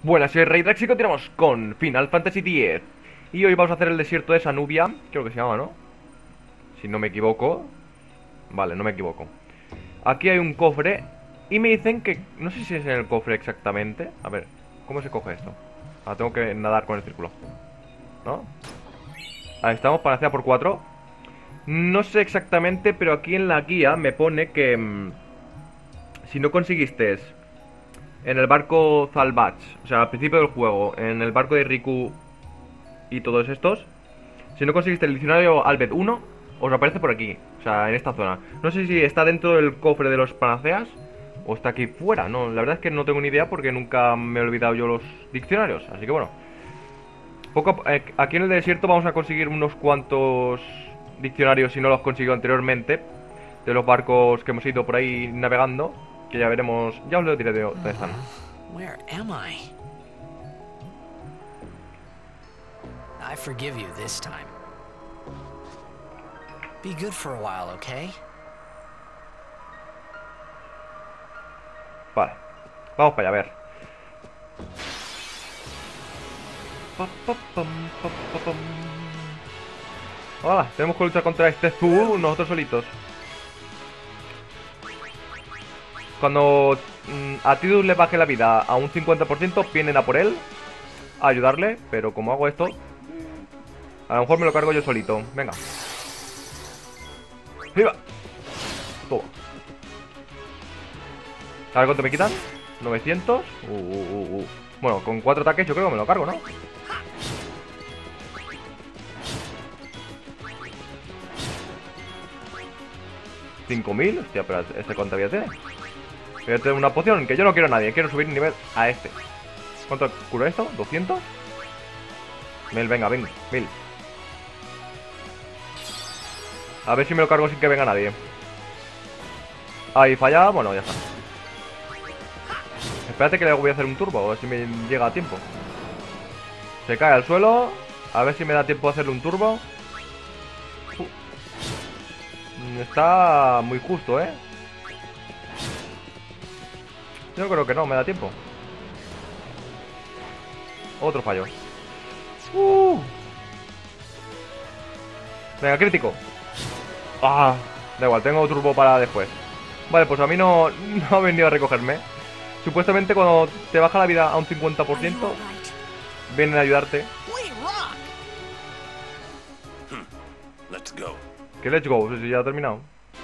Buenas, soy Raydrax y continuamos con Final Fantasy X. Y hoy vamos a hacer el desierto de Sanubia, creo que se llama, ¿no? Si no me equivoco. Vale, no me equivoco. Aquí hay un cofre y me dicen que... No sé si es en el cofre exactamente. A ver, ¿cómo se coge esto? Ah, tengo que nadar con el círculo, ¿no? Ahí estamos, panacea por 4. No sé exactamente, pero aquí en la guía me pone que... si no conseguiste en el barco Zalbach, o sea, al principio del juego, en el barco de Riku y todos estos, si no conseguiste el diccionario Albert 1, os aparece por aquí, o sea, en esta zona. No sé si está dentro del cofre de los panaceas o está aquí fuera, no, la verdad es que no tengo ni idea porque nunca me he olvidado yo los diccionarios, así que bueno. Aquí en el desierto vamos a conseguir unos cuantos diccionarios si no los consigo anteriormente, de los barcos que hemos ido por ahí navegando, que ya veremos, ya os lo diré de dónde están. Where am I? I forgive you this time. Be good for a while, okay? Vale, vamos para allá, a ver. Hola, tenemos que luchar contra este Zul nosotros solitos. Cuando a Tidus le baje la vida a un 50%, vienen a por él a ayudarle, pero como hago esto, a lo mejor me lo cargo yo solito. Venga. ¡Viva! Toma. A ver cuánto me quitan. 900. Bueno, con 4 ataques yo creo que me lo cargo, ¿no? ¿5000? Hostia, pero ¿este cuánta vida tiene? Voy a tener una poción, que yo no quiero a nadie. Quiero subir nivel a este. ¿Cuánto cura esto? ¿200? 1000, venga, 1000. A ver si me lo cargo sin que venga nadie. Ahí falla, bueno, ya está. Espérate que le voy a hacer un turbo, a ver si me llega a tiempo. Se cae al suelo. A ver si me da tiempo a hacerle un turbo. Está muy justo, ¿eh? Yo creo que no, me da tiempo. Otro fallo. Venga, crítico. Ah, da igual, tengo turbo para después. Vale, pues a mí no ha venido a recogerme. Supuestamente cuando te baja la vida a un 50%, vienen a ayudarte. Que let's go, si ya ha terminado.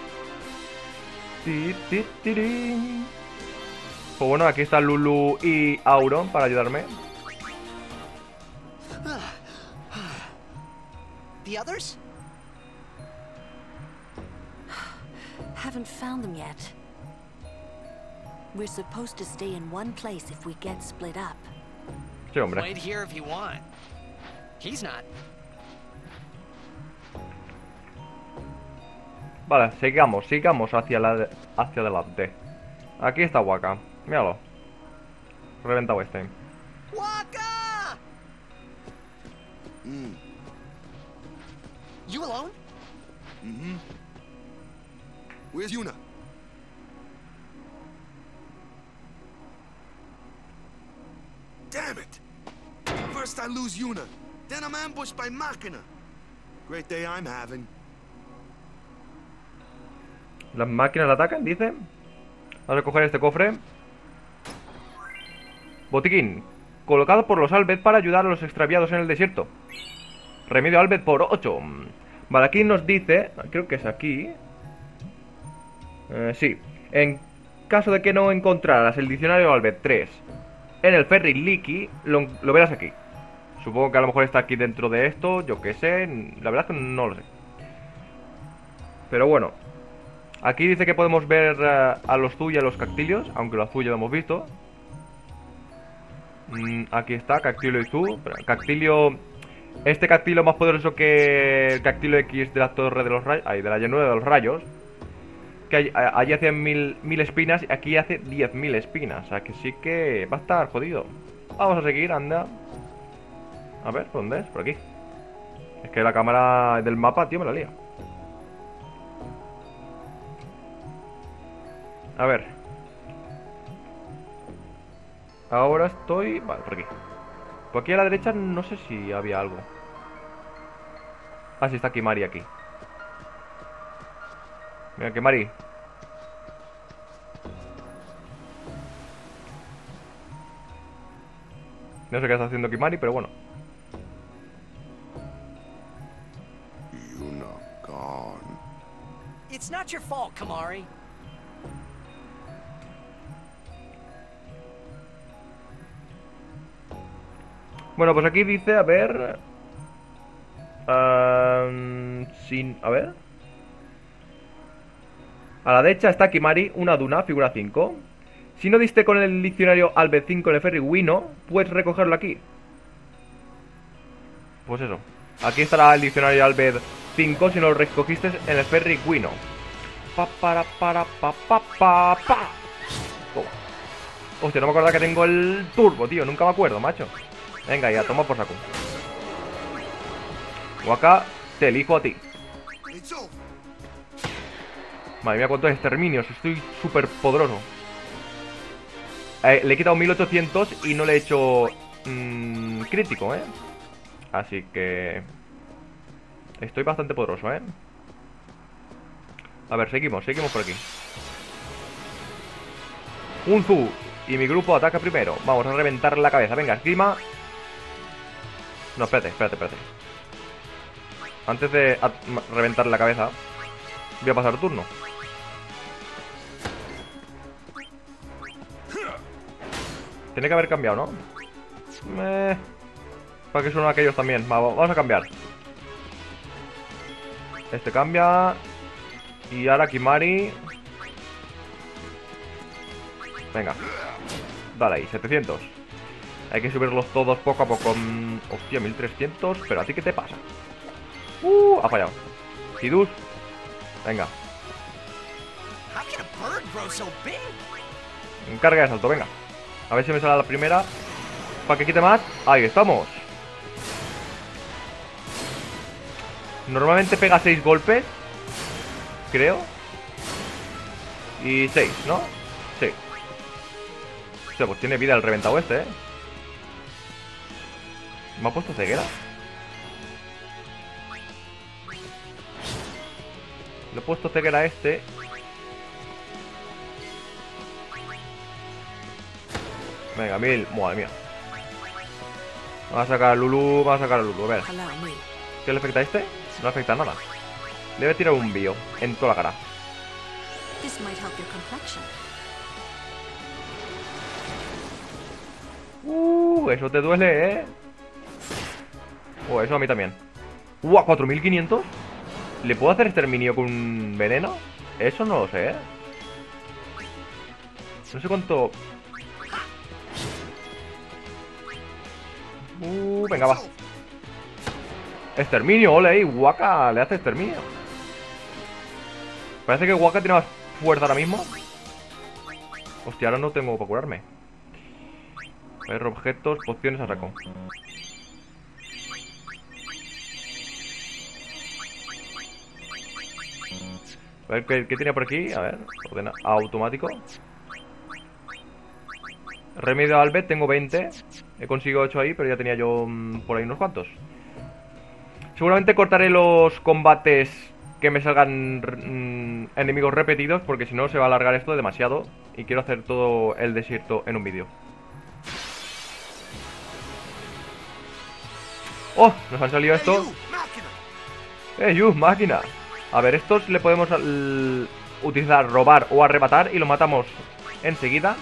Pues bueno, aquí está Lulu y Auron para ayudarme. The others? Haven't found them yet. We're supposed to stay in one place if we get split up. Sí, hombre. Wait here if you want. He's not. Vale, sigamos hacia adelante. Aquí está Waka, míralo. Reventado este. Waka! You alone? Where's Yuna? Damn it! First I lose Yuna, then I'm ambushed by Machina. Great day I'm having. Las máquinas la atacan, dice. Vamos a coger este cofre. Botiquín. Colocado por los Albed para ayudar a los extraviados en el desierto. Remedio Albed por 8. Vale, aquí nos dice... Creo que es aquí. Sí. En caso de que no encontraras el diccionario Albed 3 en el ferry Leaky, lo verás aquí. Supongo que a lo mejor está aquí dentro de esto. Yo qué sé. La verdad es que no lo sé. Pero bueno. Aquí dice que podemos ver a los Zu y a los Cactilios, aunque los Zu ya lo hemos visto. Aquí está, Cactilio y Zu. Cactilio... Este Cactilio más poderoso que el Cactilio X de la Torre de los Rayos... Ay, de la llanura de los rayos. Que allí hace 1000 espinas y aquí hace 10.000 espinas. O sea que sí que va a estar jodido. Vamos a seguir, anda. A ver, ¿dónde es? Por aquí. Es que la cámara del mapa, tío, me la lía. A ver. Ahora estoy... Vale, por aquí. Por aquí a la derecha no sé si había algo. Ah, sí, está Kimari aquí. Mira, Kimari. No sé qué está haciendo Kimari, pero bueno. Yuna gone. It's not your fault, Kamari. Bueno, pues aquí dice, a ver... sin... A ver... A la derecha está Kimari, una duna, figura 5. Si no diste con el diccionario Albed 5 en el ferry Wino, puedes recogerlo aquí. Pues eso. Aquí estará el diccionario Albed 5 si no lo recogiste en el ferry Wino. Pa para pa pa. Toma. Hostia, no me acuerdo que tengo el turbo, tío. Nunca me acuerdo, macho. Venga, ya, toma por saco. Waka, te elijo a ti. It's over. Madre mía, cuántos exterminios. Estoy súper poderoso. Le he quitado 1800 y no le he hecho crítico, ¿eh? Así que... Estoy bastante poderoso, ¿eh? A ver, seguimos por aquí. Unzu y mi grupo ataca primero. Vamos a reventar la cabeza. Venga, esgrima. No, espérate. Antes de reventar la cabeza, voy a pasar turno. Tiene que haber cambiado, ¿no? Para que son aquellos también. Vamos a cambiar. Este cambia. Y ahora Kimari. Venga. Dale ahí, 700. Hay que subirlos todos poco a poco. Hostia, 1300. Pero ¿a ti qué te pasa? Ha fallado. Hidus. Venga. How can a bird grow so big? Carga de salto, venga. A ver si me sale la primera. Para que quite más. Ahí estamos. Normalmente pega 6 golpes. Creo. Y 6, ¿no? Sí. Hostia, pues tiene vida el reventado este, ¿eh? ¿Me ha puesto ceguera? Le he puesto ceguera a este. Venga, 1000. Madre mía. Vamos a sacar a Lulu. A ver. ¿Qué le afecta a este? No le afecta nada. Le voy a tirar un bio en toda la cara. This might help your complexion. Eso te duele, ¿eh? Eso a mí también. 4500. ¿Le puedo hacer exterminio con veneno? Eso no lo sé, ¿eh? No sé cuánto... venga, va. Exterminio, ole ahí. Waka le hace exterminio. Parece que Waka tiene más fuerza ahora mismo. Hostia, ahora no tengo para curarme. A ver, objetos, pociones a saco. A ver, ¿qué tiene por aquí? A ver, ordena automático. Remedio Albed, tengo 20. He conseguido 8 ahí, pero ya tenía yo por ahí unos cuantos. Seguramente cortaré los combates que me salgan enemigos repetidos, porque si no se va a alargar esto demasiado. Y quiero hacer todo el desierto en un vídeo. ¡Oh! Nos han salido estos. ¡You, máquina! A ver, estos le podemos utilizar, robar o arrebatar y lo matamos enseguida.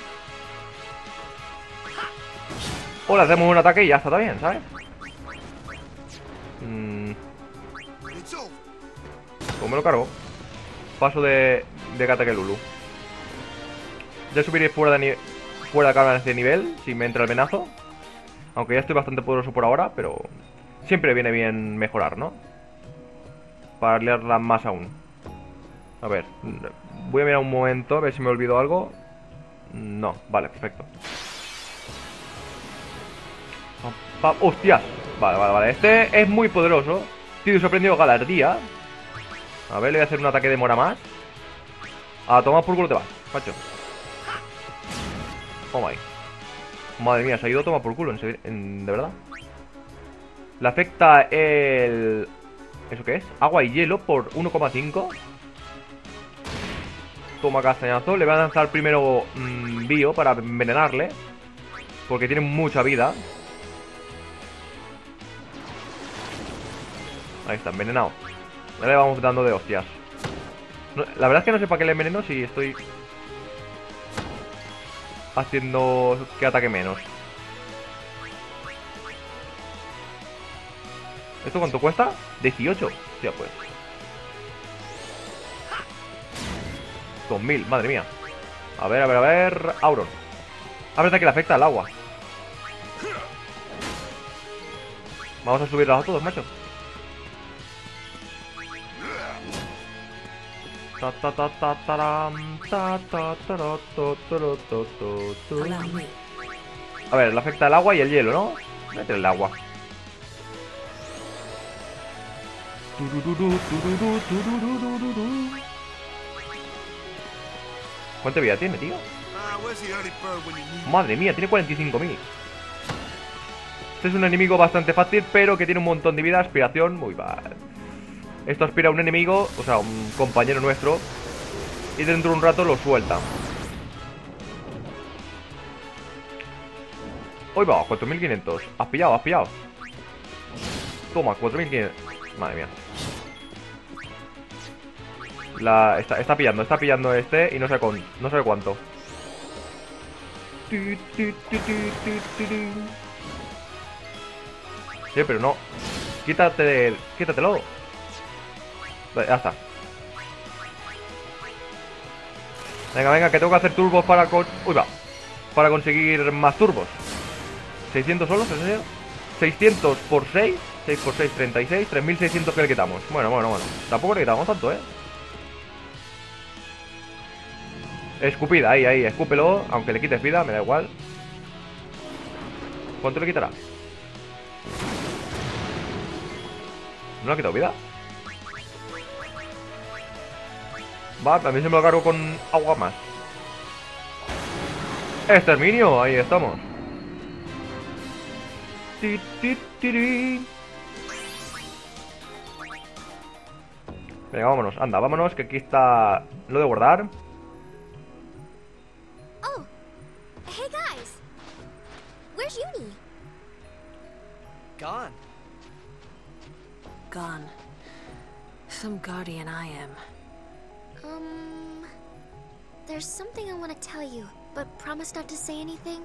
O le hacemos un ataque y ya está bien, ¿sabes? Pues me lo cargo. Paso de ataque Lulu. Ya subiré fuera de cámara de nivel si me entra el venazo. Aunque ya estoy bastante poderoso por ahora, pero siempre viene bien mejorar, ¿no? Para liarla más aún. A ver, voy a mirar un momento a ver si me olvido algo. No, vale, perfecto. ¡Hostias! Vale. Este es muy poderoso. Tidus ha aprendido galardía. A ver, le voy a hacer un ataque de mora más. A tomar por culo te vas, macho. Oh my. Madre mía, se ha ido a tomar por culo, de verdad. Le afecta el... ¿Eso qué es? Agua y hielo por 1,5. Toma castañazo. Le voy a lanzar primero bio para envenenarle, porque tiene mucha vida. Ahí está, envenenado. Ya le vamos dando de hostias. La verdad es que no sé para qué le enveneno si estoy haciendo que ataque menos. ¿Esto cuánto cuesta? 18. Ya pues. 2000, madre mía. A ver, a ver, a ver. Auron. A ver, que le afecta al agua. Vamos a subirlos a todos, macho. Ta ta ta ta taram, ta ta tara, to, toro, to, to, to. A ver, le afecta el agua y el hielo, ¿no? Voy a meter el agua. ¿Cuánta vida tiene, tío? Madre mía, tiene 45.000. Este es un enemigo bastante fácil, pero que tiene un montón de vida. Aspiración, muy mal. Esto aspira a un enemigo, o sea, un compañero nuestro, y dentro de un rato lo suelta. Hoy va, 4.500. Has pillado, has pillado. Toma, 4.500. Madre mía. Está pillando este y no sé cuánto. Sí, pero no. Quítatelo. Ya está. Venga, venga, que tengo que hacer turbos para para conseguir más turbos. 600 solos, ¿en serio? 600 por 6. 6 por 6, 36. 3600 que le quitamos. Bueno. Tampoco le quitamos tanto, Escupida, ahí, escúpelo. Aunque le quites vida, me da igual. ¿Cuánto le quitará? ¿No le ha quitado vida? Va, también se me lo cargo con agua más. Exterminio, ahí estamos. Venga, vámonos, anda, vámonos, que aquí está lo de guardar. Oh, hey guys, where's Uni? Gone. Gone. Some guardian I am. There's something I want to tell you, but promise not to say anything.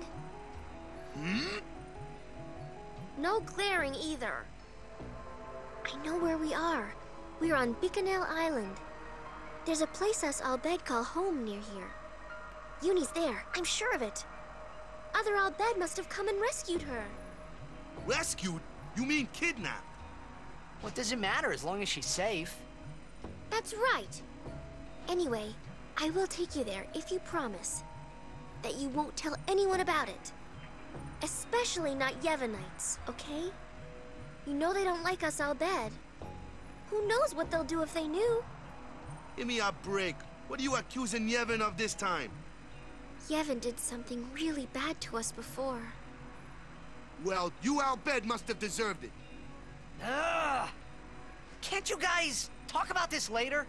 No glaring either. I know where we are. We're on Bikanel Island. There's a place us Al Bhed call home near here. Uni's there, I'm sure of it. Other Al Bhed must have come and rescued her. Rescued? You mean kidnapped? What does it matter as long as she's safe? That's right. Anyway, I will take you there if you promise that you won't tell anyone about it. Especially not Yevonites, okay? You know they don't like us Al Bhed. Who knows what they'll do if they knew? Give me a break. What are you accusing Yevon of this time? Yevon did something really bad to us before. Well, you Al Bhed must have deserved it. Ugh. Can't you guys talk about this later?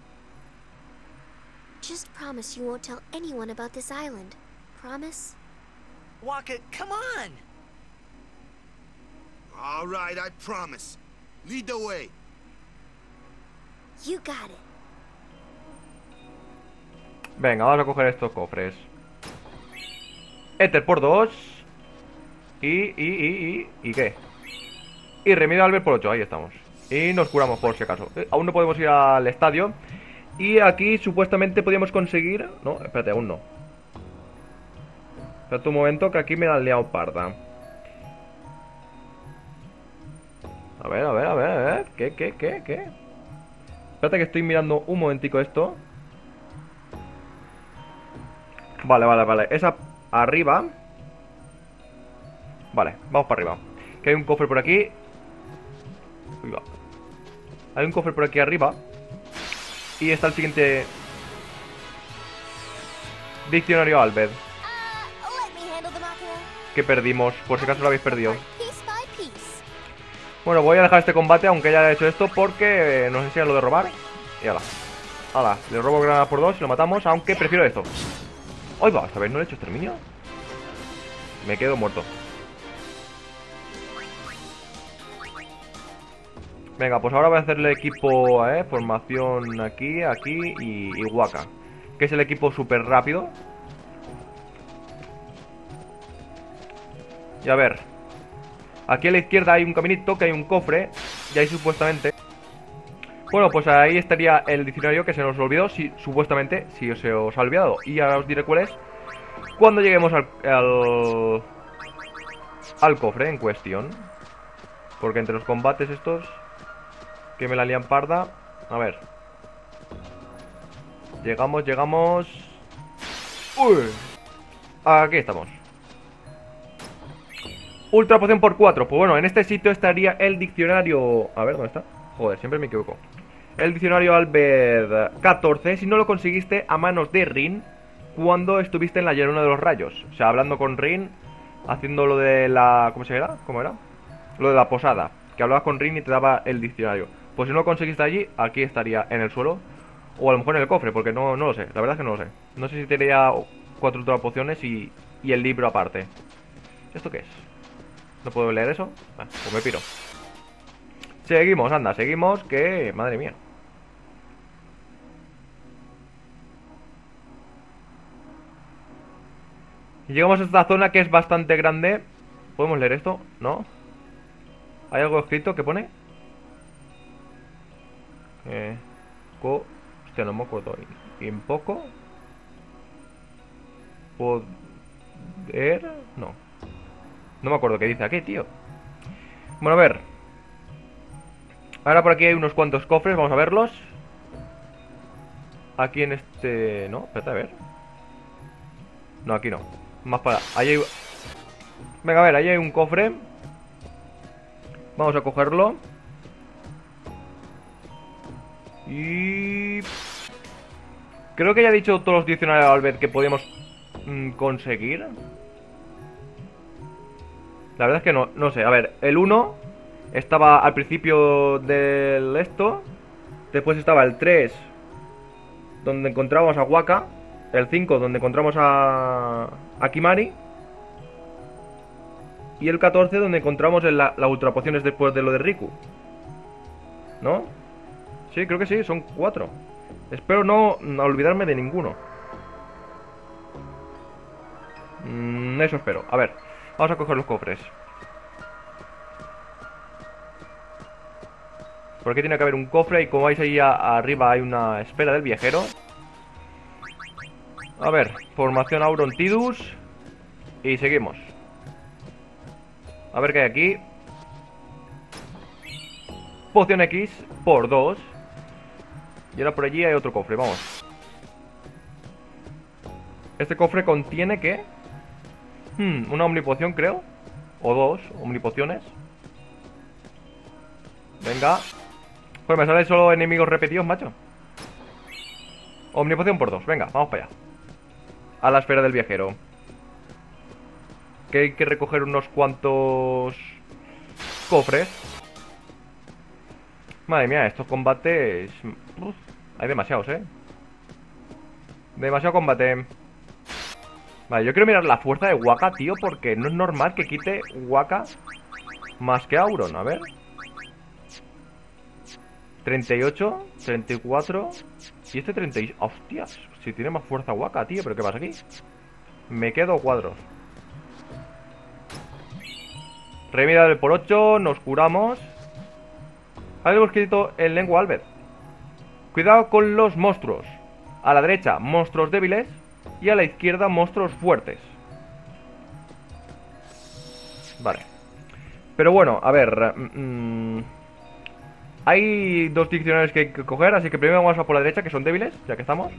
Just promise you won't tell anyone about this island. Promise? Waka, come on! All right, I promise. Lead the way. You got it. Venga, vamos a coger estos cofres. Éter por 2. ¿Y qué? Y remedio Albert por 8, ahí estamos. Y nos curamos por si acaso. Aún no podemos ir al estadio. Y aquí supuestamente podíamos conseguir... No, espérate, aún no. Espérate un momento, que aquí me han liado parda. A ver. ¿Qué? Espérate que estoy mirando un momentico esto. Vale. Esa arriba. Vale, vamos para arriba. Que hay un cofre por aquí. Uy, va. Hay un cofre por aquí arriba. Y está el siguiente diccionario Albed. Let me handle the Machina. que perdimos, por si acaso lo habéis perdido. Piece by piece. Bueno, voy a dejar este combate, aunque ya haya hecho esto, porque nos enseña lo de robar. Y ala. Ala, le robo granada por 2 y lo matamos, aunque prefiero esto. ¡Ay va! ¿Esta vez no le he hecho exterminio? Me quedo muerto. Venga, pues ahora voy a hacerle equipo, formación aquí, aquí y Waka, que es el equipo súper rápido. Y a ver, aquí a la izquierda hay un caminito, que hay un cofre, y ahí supuestamente... Bueno, pues ahí estaría el diccionario que se nos olvidó, si, supuestamente, si se os ha olvidado. Y ahora os diré cuál es cuando lleguemos al cofre en cuestión. Porque entre los combates estos... que me la lían parda. A ver. Llegamos. Uy. Aquí estamos. Ultra poción por 4. Pues bueno, en este sitio estaría el diccionario. A ver, ¿dónde está? Joder, siempre me equivoco. El diccionario Albed 14. Si no lo conseguiste a manos de Rin cuando estuviste en la llanura de los rayos. O sea, hablando con Rin, haciendo lo de la... ¿Cómo se era? ¿Cómo era? Lo de la posada. Que hablabas con Rin y te daba el diccionario. Pues si no lo conseguiste allí, aquí estaría en el suelo. O a lo mejor en el cofre, porque no lo sé. La verdad es que no lo sé. No sé si tenía 4 ultra pociones y el libro aparte. ¿Esto qué es? ¿No puedo leer eso? Pues me piro. Seguimos, anda, seguimos. Que... madre mía. Y llegamos a esta zona que es bastante grande. ¿Podemos leer esto? ¿No? ¿Hay algo escrito que pone? Hostia, no me acuerdo. ¿En poco? ¿Poder? No. No me acuerdo qué dice aquí, tío. Bueno, a ver. Ahora por aquí hay unos cuantos cofres, vamos a verlos. Aquí en este... no, espérate, a ver. No, aquí no. Más para... ahí hay... venga, a ver, ahí hay un cofre. Vamos a cogerlo. Y... creo que ya he dicho todos los diccionarios de Albert que podíamos conseguir. La verdad es que no sé. A ver, el 1 estaba al principio del esto. Después estaba el 3, donde encontramos a Waka. El 5, donde encontramos a Kimari. Y el 14, donde encontramos las ultra pociones después de lo de Riku. ¿No? Sí, creo que sí, son 4. Espero no olvidarme de ninguno. Eso espero. A ver, vamos a coger los cofres. Por aquí tiene que haber un cofre. Y como veis ahí arriba hay una esfera del viajero. A ver, formación Auron Tidus. Y seguimos. A ver qué hay aquí. Poción X por 2. Y ahora por allí hay otro cofre, vamos. Este cofre contiene ¿qué? Una omnipoción, creo. O 2 omnipociones. Venga. Pues me salen solo enemigos repetidos, macho. Omnipoción por 2, venga, vamos para allá. A la esfera del viajero. Que hay que recoger unos cuantos cofres. Madre mía, estos combates... hay demasiados, demasiado combate. Vale, yo quiero mirar la fuerza de Waka, tío, porque no es normal que quite Waka más que Auron. A ver. 38, 34. Y este 36. Hostias, si tiene más fuerza Waka, tío. ¿Pero qué pasa aquí? Me quedo cuadros. Remida por 8, nos curamos. Algo escrito en lengua Albed. Cuidado con los monstruos. A la derecha, monstruos débiles. Y a la izquierda, monstruos fuertes. Vale. Pero bueno, a ver. Hay 2 diccionarios que hay que coger. Así que primero vamos a por la derecha, que son débiles, ya que estamos.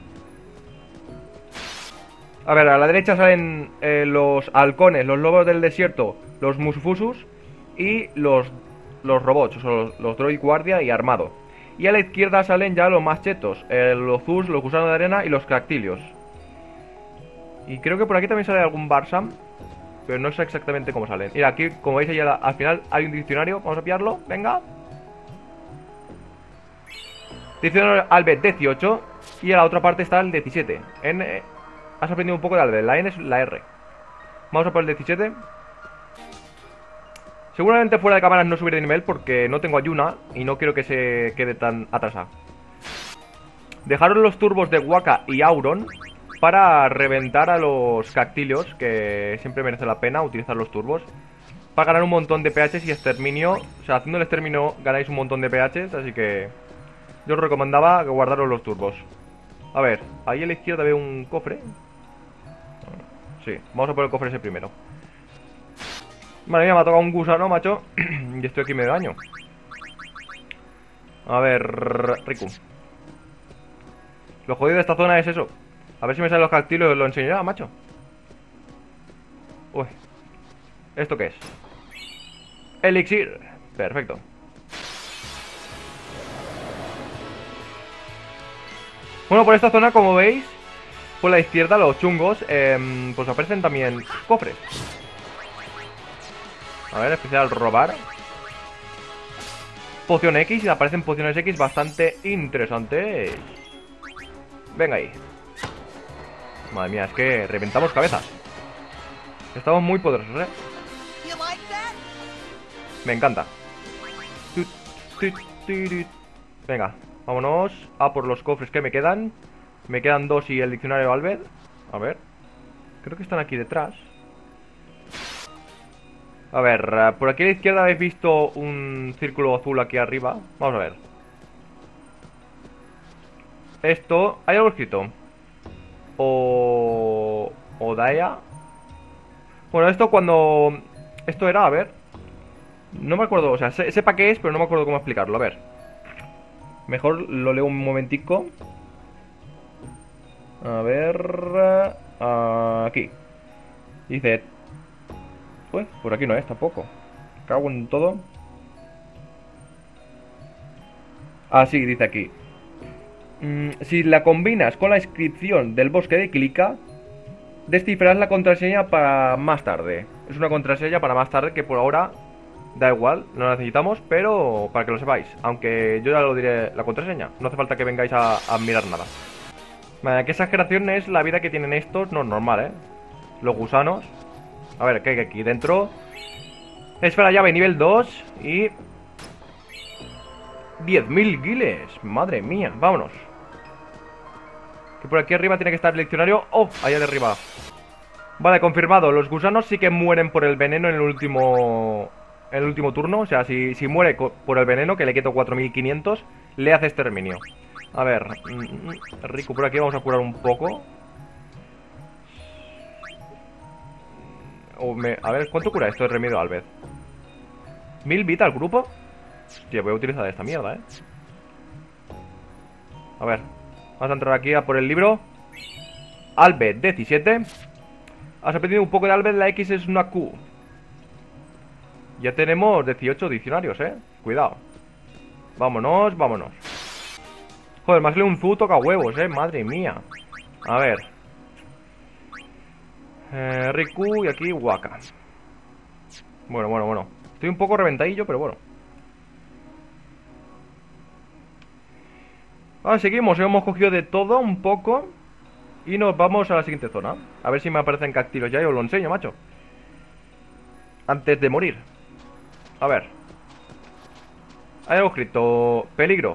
A ver, a la derecha salen los halcones, los lobos del desierto, los musfusus y los robots, o sea, los droid guardia y armado. Y a la izquierda salen ya los más chetos, los Zus, los gusanos de arena y los cactilios. Y creo que por aquí también sale algún Barsam. pero no sé exactamente cómo salen. Mira, aquí, como veis, ahí al final hay un diccionario. Vamos a pillarlo, venga. Diccionario Albert 18. Y en la otra parte está el 17. Has aprendido un poco de Albert. La N es la R. Vamos a por el 17. Seguramente fuera de cámaras no subiré de nivel porque no tengo a Yuna y no quiero que se quede tan atrasada. Dejaron los turbos de Waka y Auron para reventar a los cactilios, que siempre merece la pena utilizar los turbos, para ganar un montón de PHs y exterminio. O sea, haciendo el exterminio ganáis un montón de PHs, así que yo os recomendaba que guardaros los turbos. A ver, ahí a la izquierda veo un cofre. Sí, vamos a por el cofre ese primero. Madre mía, me ha tocado un gusano, macho. Y estoy aquí medio daño. A ver, Riku. Lo jodido de esta zona es eso. A ver si me salen los cactilos y os lo enseñaré, macho. Uy. ¿Esto qué es? Elixir. Perfecto. Bueno, por esta zona, como veis, por la izquierda, los chungos, pues aparecen también cofres. A ver, especial robar. Poción X, y aparecen pociones X bastante interesantes. Venga ahí. Madre mía, es que reventamos cabezas. Estamos muy poderosos, ¿eh? You like that? Me encanta. Venga, vámonos a por los cofres que me quedan. Me quedan 2 y el diccionario Albert. A ver. Creo que están aquí detrás. A ver, por aquí a la izquierda habéis visto un círculo azul aquí arriba. Vamos a ver. Esto, ¿hay algo escrito? Odaea. Bueno, esto cuando... Esto era, a ver. No me acuerdo, o sea, sepa qué es, pero no me acuerdo cómo explicarlo, a ver. Mejor lo leo un momentico. A ver... aquí. Dice... Pues, por aquí no es tampoco. Cago en todo. Ah, sí, dice aquí. Si la combinas con la inscripción del bosque de Clica, descifrarás la contraseña para más tarde. Es una contraseña para más tarde que por ahora da igual, no la necesitamos, pero para que lo sepáis. Aunque yo ya lo diré la contraseña. No hace falta que vengáis a mirar nada. Vale, qué exageración es la vida que tienen estos. No es normal, ¿eh? Los gusanos. A ver, ¿qué hay aquí dentro? Esfera llave nivel 2 y... 10.000 guiles. Madre mía, vámonos. Que por aquí arriba tiene que estar el diccionario. ¡Oh! Allá de arriba. Vale, confirmado. Los gusanos sí que mueren por el veneno en el último... En el último turno. O sea, si muere por el veneno, que le quito 4.500, le hace exterminio. A ver, Riku, por aquí vamos a curar un poco. A ver, ¿cuánto cura esto de remedio Albert? 1000 vida al grupo. Hostia, voy a utilizar esta mierda, A ver, vamos a entrar aquí a por el libro. Albert 17. Has aprendido un poco de Albert, la X es una Q. Ya tenemos 18 diccionarios, Cuidado. Vámonos, vámonos. Joder, más le un zu toca huevos, madre mía. A ver. Riku y aquí Waka. Bueno. Estoy un poco reventadillo, pero bueno. Ahora seguimos, hemos cogido de todo un poco. Y nos vamos a la siguiente zona. A ver si me aparecen cactilos ya y os lo enseño, macho. Antes de morir. A ver. Hay algo escrito. Peligro.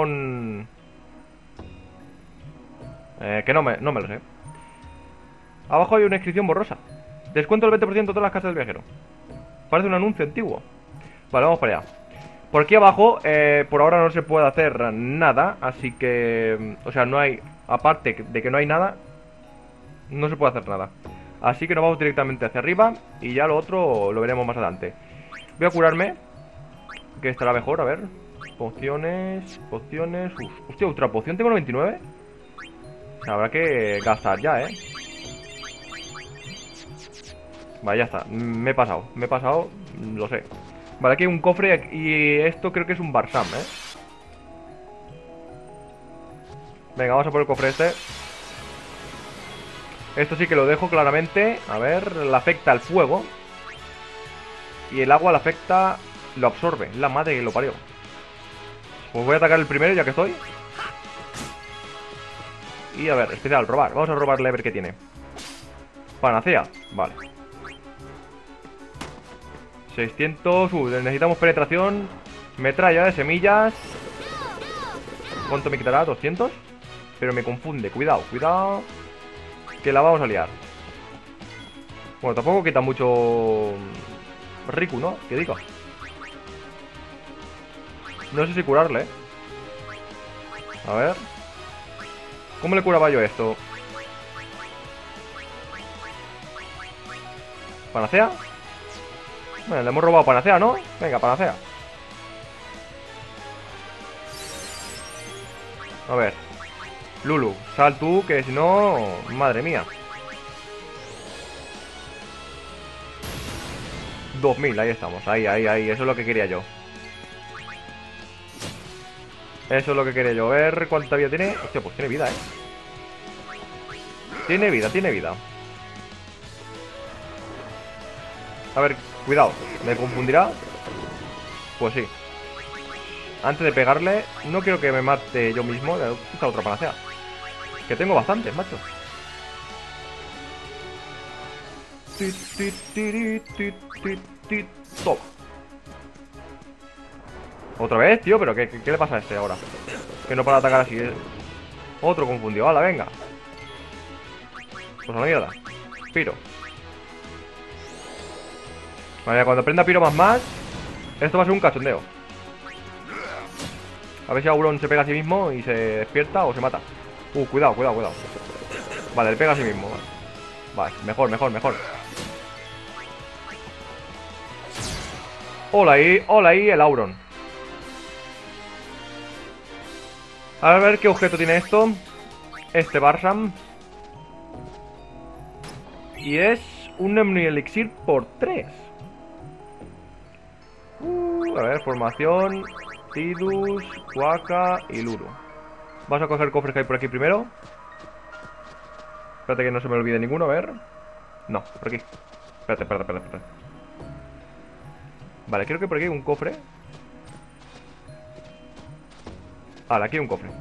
Que no me lo sé. Abajo hay una inscripción borrosa. Descuento el 20% de todas las casas del viajero. Parece un anuncio antiguo. Vale, vamos para allá. Por aquí abajo, por ahora no se puede hacer nada. Así que, o sea, no hay... Aparte de que no hay nada, no se puede hacer nada. Así que nos vamos directamente hacia arriba. Y ya lo otro lo veremos más adelante. Voy a curarme, que estará mejor, a ver. Pociones. Hostia, ultra poción tengo 99. Habrá que gastar ya, Vale, ya está, me he pasado, lo sé. Vale, aquí hay un cofre y esto creo que es un Barsam, Venga, vamos a por el cofre este. Esto sí que lo dejo claramente. A ver, le afecta el fuego. Y el agua le afecta... Lo absorbe. La madre que lo parió. Pues voy a atacar el primero ya que estoy. Y a ver, especial, robar. Vamos a robarle a ver qué tiene. Panacea. Vale. 600... necesitamos penetración. Metralla de semillas. ¿Cuánto me quitará? 200. Pero me confunde. Cuidado, cuidado. Que la vamos a liar. Bueno, tampoco quita mucho Riku, ¿no? Que diga. No sé si curarle, ¿eh? A ver. ¿Cómo le curaba yo esto? ¿Panacea? Bueno, le hemos robado panacea, ¿no? Venga, panacea. A ver. Lulu, sal tú, que si no... Madre mía. 2000, ahí estamos. Ahí. Eso es lo que quería yo. Eso es lo que quería yo. A ver cuánta vida tiene. Hostia, pues tiene vida, ¿eh? Tiene vida. A ver, cuidado. ¿Me confundirá? Pues sí. Antes de pegarle, no quiero que me mate yo mismo. Esta otra panacea. Que tengo bastantes, macho. Toma. Otra vez, tío, pero ¿qué le pasa a este ahora? Que no para de atacar así. Otro confundido, hala, venga. Pues a la mierda. Piro. Vale, cuando prenda Piro más, esto va a ser un cachondeo. A ver si Auron se pega a sí mismo y se despierta o se mata. Cuidado. Vale, le pega a sí mismo. Vale, mejor. Hola ahí el Auron. A ver qué objeto tiene esto. Este Barsam. Y es un Omni Elixir por 3. A ver, formación. Tidus, Huaca y Luru. Vamos a coger cofres que hay por aquí primero. Espérate que no se me olvide ninguno, a ver. No, por aquí. Espérate. Vale, creo que por aquí hay un cofre. Vale, aquí hay un cofre.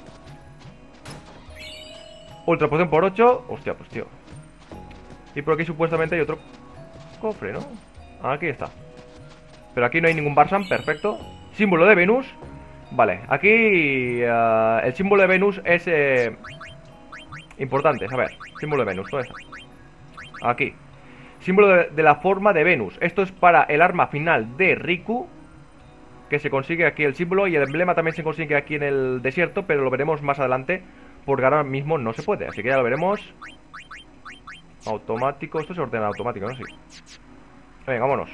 Ultra poción por 8. Hostia, pues tío. Y por aquí supuestamente hay otro cofre, ¿no? Aquí está. Pero aquí no hay ningún Barsam, perfecto. Símbolo de Venus. Vale, aquí el símbolo de Venus es importante, a ver. Símbolo de Venus, ¿dónde está? Aquí. Símbolo de la forma de Venus. Esto es para el arma final de Riku, que se consigue aquí el símbolo. Y el emblema también se consigue aquí en el desierto, pero lo veremos más adelante, porque ahora mismo no se puede. Así que ya lo veremos. Automático, esto se ordena automático, ¿no? Sí. Venga, vámonos.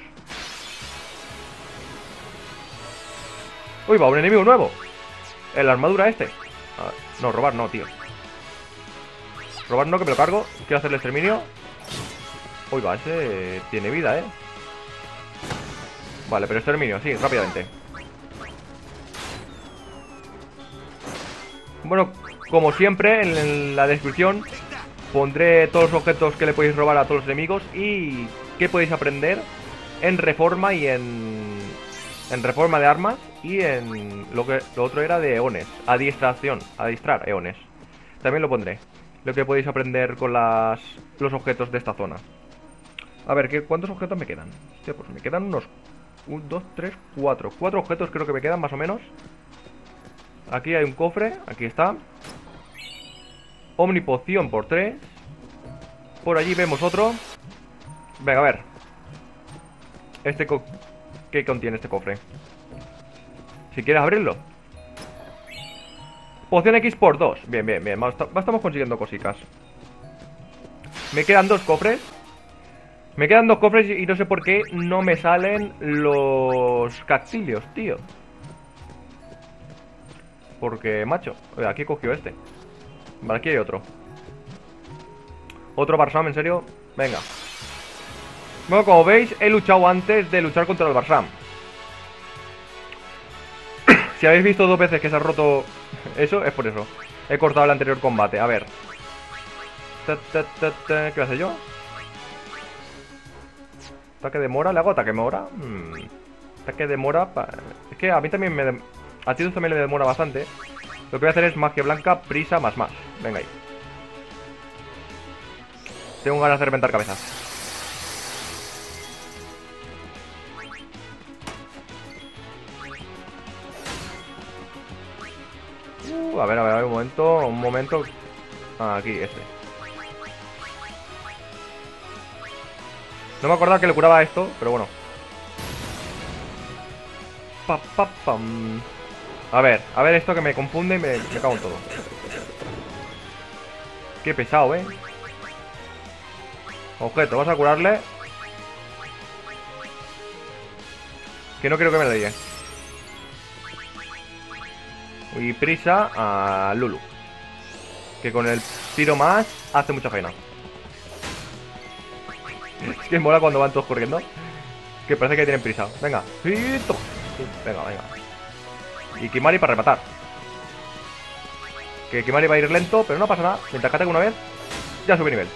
Uy, va, un enemigo nuevo. La armadura este. No, robar no, tío. Robar no, que me lo cargo. Quiero hacerle exterminio. Uy, va, ese tiene vida, Vale, pero exterminio, sí, rápidamente. Bueno, como siempre, en la descripción pondré todos los objetos que le podéis robar a todos los enemigos y que podéis aprender en reforma y en reforma de armas y en lo otro era de eones, adiestrar eones. También lo pondré, lo que podéis aprender con los objetos de esta zona. A ver, ¿cuántos objetos me quedan? Hostia, pues me quedan unos 1, 2, 3, 4 objetos creo que me quedan más o menos. Aquí hay un cofre, aquí está. Omnipoción por 3. Por allí vemos otro. Venga, a ver. ¿Qué contiene este cofre? Si quieres abrirlo. Poción X por 2. Bien. Estamos consiguiendo cositas. Me quedan 2 cofres. Y no sé por qué no me salen los cactilios, tío. Porque, macho, aquí cogió este. Vale, aquí hay otro. Otro Barsam, ¿en serio? Venga. Bueno, como veis, he luchado antes de luchar contra el Barsam. Si habéis visto 2 veces que se ha roto eso, es por eso. He cortado el anterior combate, a ver. ¿Qué hace yo? Ataque de mora, ¿le hago ataque de mora? Ataque de mora. Es que a mí también me... A Tidus también le demora bastante. Lo que voy a hacer es magia blanca, prisa, más. Venga ahí. Tengo ganas de reventar cabezas. A ver, un momento. Aquí, este. No me acordaba que le curaba esto, pero bueno. Pam. A ver esto que me confunde y me cago en todo. Qué pesado, Objeto, vas a curarle. Que no quiero que me lo diga. Y prisa a Lulu. Que con el tiro más hace mucha faena. Es que mola cuando van todos corriendo. Que parece que tienen prisa. Venga. Venga. Y Kimari para rematar. Que Kimari va a ir lento, pero no pasa nada. Mientras que ataque una vez, ya sube nivel.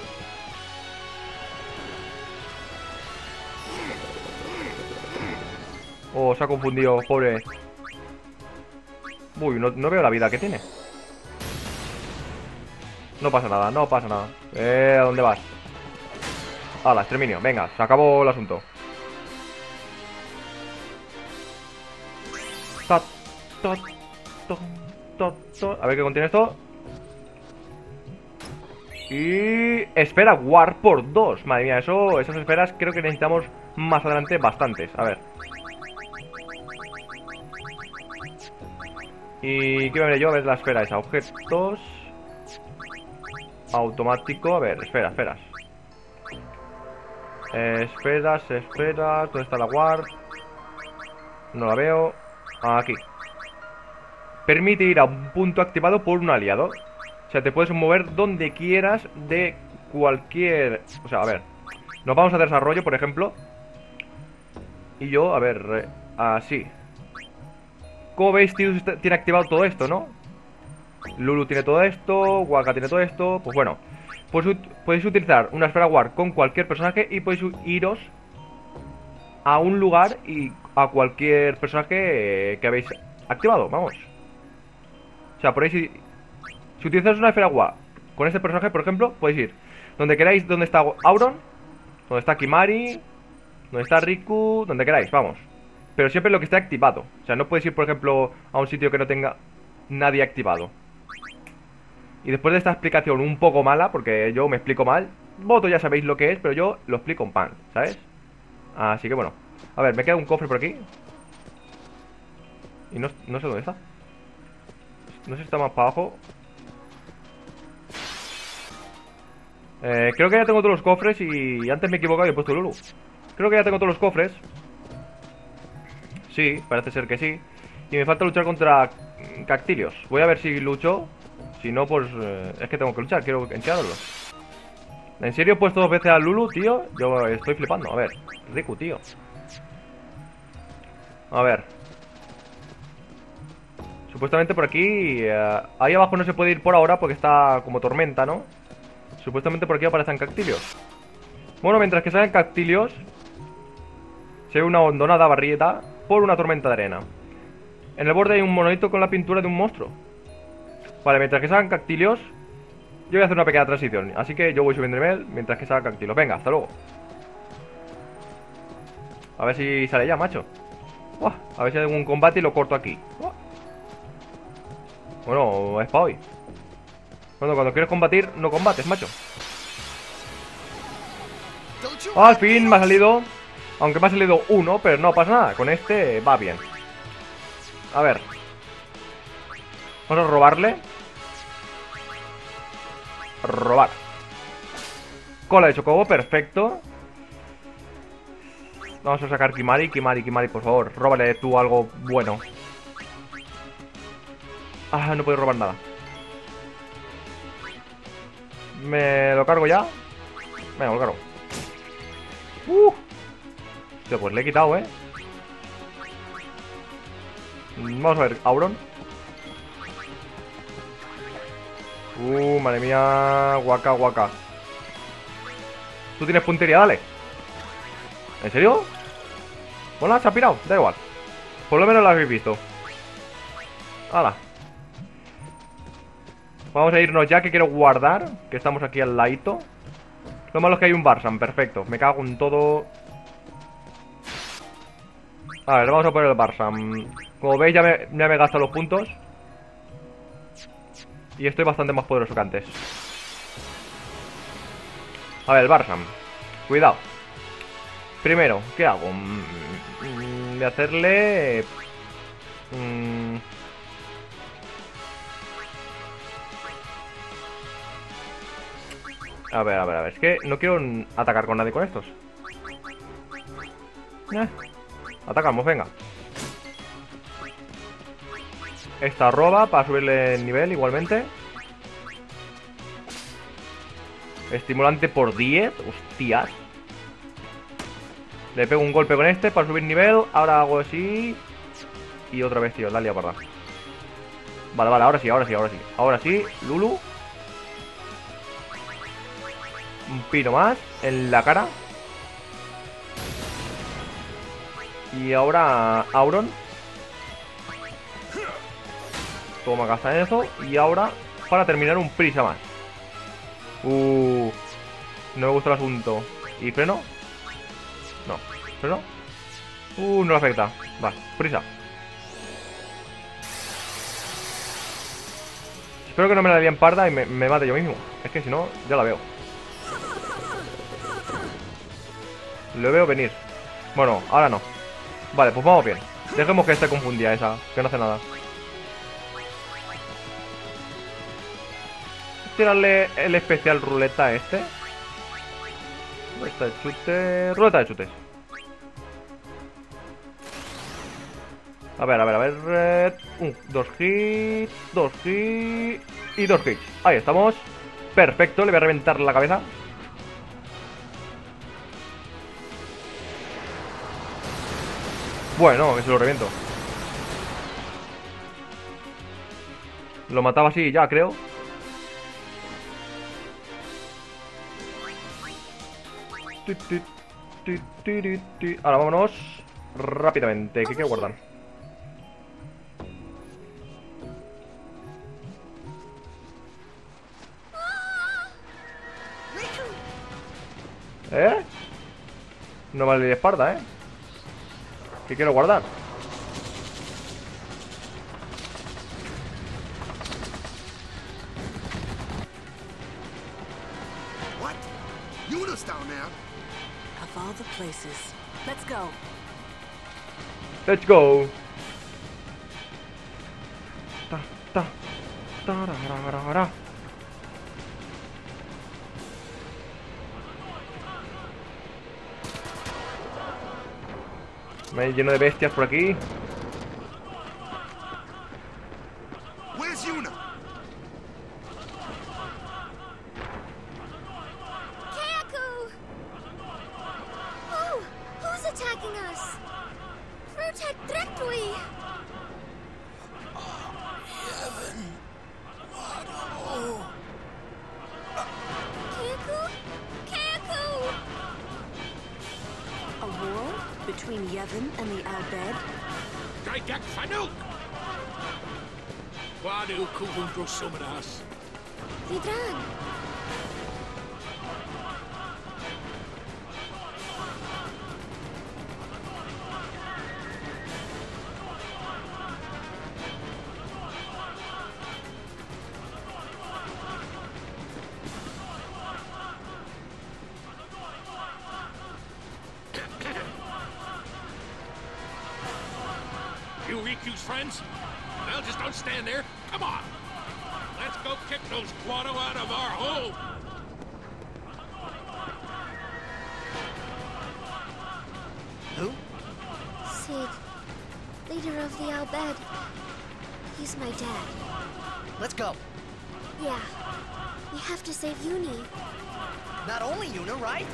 Oh, se ha confundido, pobre. Uy, no veo la vida que tiene. No pasa nada. ¿A dónde vas? ¡Hala, exterminio! Venga, se acabó el asunto. A ver qué contiene esto. Y... Espera, War por 2. Madre mía, esas esferas creo que necesitamos más adelante bastantes. A ver. ¿Y qué me veré yo? A ver la esfera esa. Objetos. Automático. A ver, esferas. Esferas. ¿Dónde está la War? No la veo. Aquí. Permite ir a un punto activado por un aliado. O sea, te puedes mover donde quieras de cualquier... O sea, a ver. Nos vamos a desarrollo, por ejemplo. Y yo, a ver, así. Como veis, Tidus tiene activado todo esto, ¿no? Lulu tiene todo esto, Waka tiene todo esto. Pues bueno, podéis utilizar una esfera War con cualquier personaje y podéis iros a un lugar y a cualquier personaje que habéis activado, vamos. O sea, por ahí si utilizáis una esfera War con este personaje, por ejemplo, podéis ir donde queráis, donde está Auron, donde está Kimari, donde está Riku, donde queráis, vamos. Pero siempre lo que esté activado. O sea, no podéis ir, por ejemplo, a un sitio que no tenga nadie activado. Y después de esta explicación un poco mala, porque yo me explico mal, vosotros ya sabéis lo que es, pero yo lo explico en pan, ¿sabes? Así que bueno. A ver, me queda un cofre por aquí. Y no sé dónde está. No sé si está más para abajo. Creo que ya tengo todos los cofres y antes me he equivocado y he puesto Lulu. Creo que ya tengo todos los cofres. Sí, parece ser que sí. Y me falta luchar contra Cactilios. Voy a ver si lucho. Si no, pues es que tengo que luchar. Quiero enseñaroslo. ¿En serio he puesto 2 veces a Lulu, tío? Yo estoy flipando. A ver, Riku, tío. A ver. Supuestamente por aquí ahí abajo no se puede ir por ahora porque está como tormenta, ¿no? Supuestamente por aquí aparecen Cactilios. Bueno, mientras que salen Cactilios, se ve una hondonada barrieta por una tormenta de arena. En el borde hay un monolito con la pintura de un monstruo. Vale, mientras que salgan Cactilios, yo voy a hacer una pequeña transición. Así que yo voy subiendo nivel mientras que salgan Cactilios. Venga, hasta luego. A ver si sale ya, macho. Uah, a ver si hay algún combate y lo corto aquí. Uah. Bueno, es para hoy. Bueno, cuando quieres combatir, no combates, macho. Al fin me ha salido. Aunque me ha salido uno, pero no pasa nada. Con este va bien. A ver. Vamos a robarle. Robar. Cola de chocobo, perfecto. Vamos a sacar Kimari, por favor. Róbale tú algo bueno. Ah, no puedo robar nada. ¿Me lo cargo ya? Venga, lo cargo. Hostia, pues le he quitado, Vamos a ver, Auron. Madre mía. Waka. Tú tienes puntería, dale. ¿En serio? Bueno, se ha pirado, da igual. Por lo menos la habéis visto. ¡Hala! Vamos a irnos ya, que quiero guardar. Que estamos aquí al ladito. Lo malo es que hay un Barsam, perfecto. Me cago en todo. A ver, vamos a poner el Barsam. Como veis, ya me he gastado los puntos. Y estoy bastante más poderoso que antes. A ver, el Barsam. Cuidado. Primero, ¿qué hago? De hacerle... A ver. Es que no quiero atacar con nadie con estos. Atacamos, venga. Esta roba para subirle el nivel igualmente. Estimulante por 10. Hostias. Le pego un golpe con este para subir nivel. Ahora hago así. Y otra vez, tío, la lía parda. Vale, ahora sí. Ahora sí, Lulu. Un pino más en la cara. Y ahora Auron. Toma, gasta en eso. Y ahora, para terminar, un prisa más. No me gusta el asunto. ¿Y freno? No, freno. No le afecta. Vale, prisa. Espero que no me la líen parda y me mate yo mismo. Es que si no, ya la veo. Lo veo venir. Bueno, ahora no. Vale, pues vamos bien. Dejemos que esté confundida esa, que no hace nada. Tirarle el especial ruleta a este. Ruleta de chute. Ruleta de chutes. A ver. Dos hits. Y 2 hits. Ahí estamos. Perfecto, le voy a reventar la cabeza. Bueno, que se lo reviento. Lo mataba así ya, creo. Ahora vámonos rápidamente, que hay que guardar. No vale de espalda, que quiero guardar. What? Yuna's down there. Of all the places. Let's go. Let's go. Ta. Me lleno de bestias por aquí. Where's Yuna? Kaku! Oh, who's attacking us? Protect Drectui! Kaku! A war between Yevon and the Albed? Gaidak Fanuk! Wadu Kuvundro Sumadas. Vidran! You Riku's friends? Well, just don't stand there. Come on. Let's go kick those Guado out of our home. Who? Sid, leader of the Albed. He's my dad. Let's go. Yeah. We have to save Uni. Not only Yuna, right?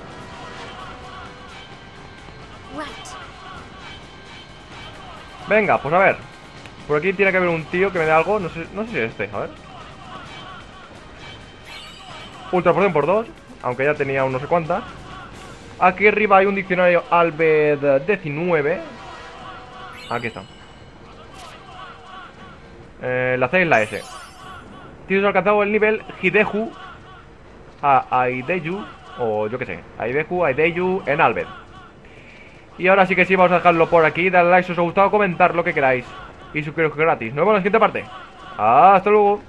Right. Venga, pues a ver. Por aquí tiene que haber un tío que me dé algo. No sé si es este, a ver. Ultra porción por 2. Aunque ya tenía un no sé cuántas. Aquí arriba hay un diccionario Albed 19. Aquí está. La C es la S. Tienes alcanzado el nivel Hideju Aideyu, o yo que sé, Aideju, Aideyu en Albed. Y ahora sí que sí, vamos a dejarlo por aquí. Dale like si os ha gustado, comentar lo que queráis y suscribiros gratis. Nos vemos en la siguiente parte. Hasta luego.